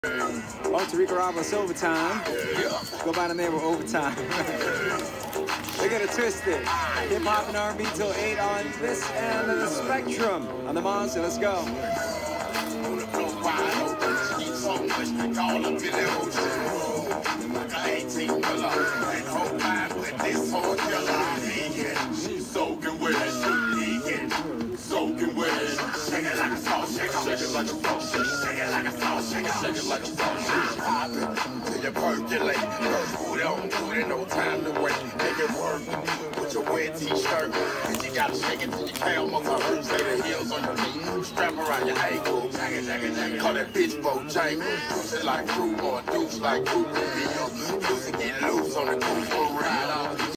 Oh, Tariq Roberts overtime. Go by the name of overtime. They get it twisted. Hip hop and R&B till 8 on this end of the spectrum. On the monster, let's go. Soaking wet, shake it like a salt shaker, shake it like a salt shaker, shake it like a salt shaker, shake it like a salt shaker. Pop it till you percolate. Put it on, put it, no time to wait. Make it work with your wet t-shirt. And you gotta shake it till your camels are hurt. Say the heels on your feet, strap around your ankle. Jacket, jacket, jacket. Call that bitch Bojangle. Push it like crew or deuce like crew. Music get loose on the coupe for real.